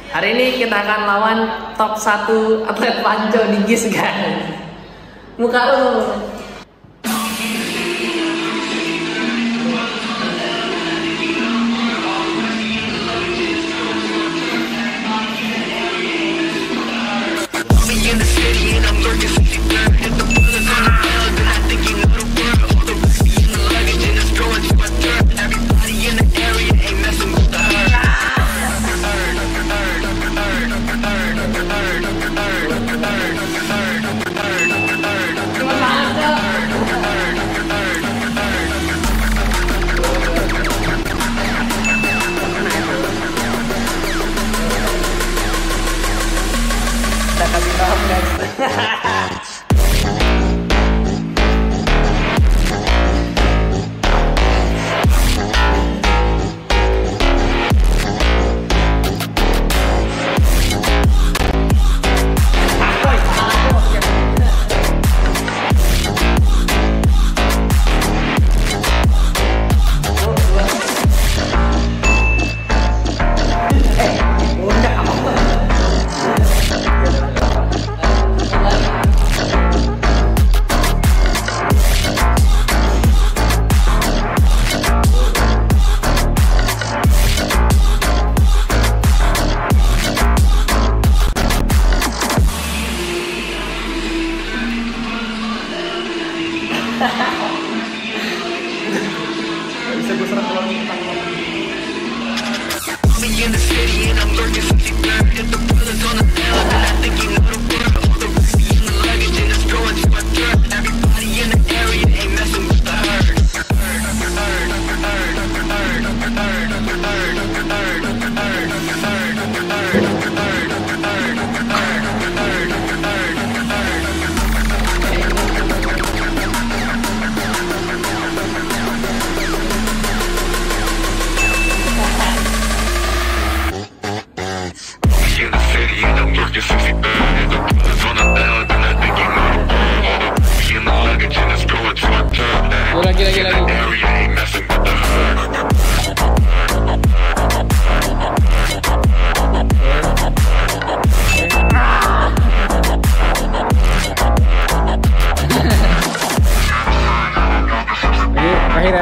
Hari ini kita akan lawan top 1 atlet panco di GIS, guys. Muka lu. Kita kasih paham, guys. Bisa gue serang kalau lagi. Akhirnya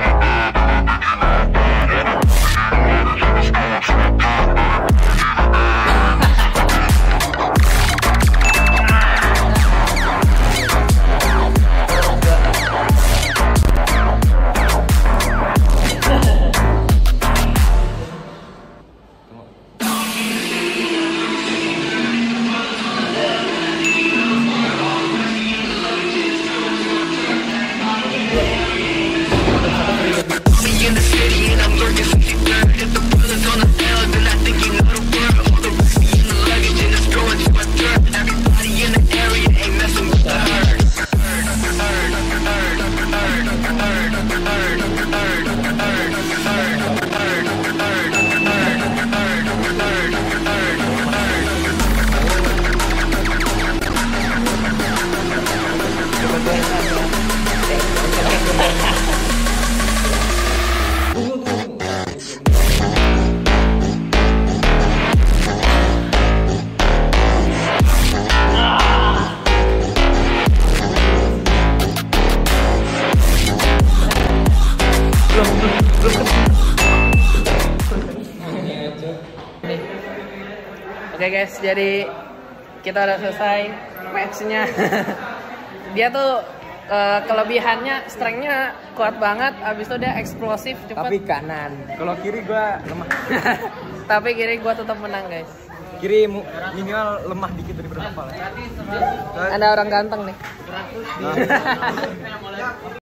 Oke guys, jadi kita udah selesai matchnya. Dia tuh kelebihannya strength-nya kuat banget, abis itu dia eksplosif cepat. Tapi kanan, kalau kiri gua lemah. Tapi kiri gua tetap menang guys. Kiri minimal lemah dikit dari kepala. Ada orang ganteng nih.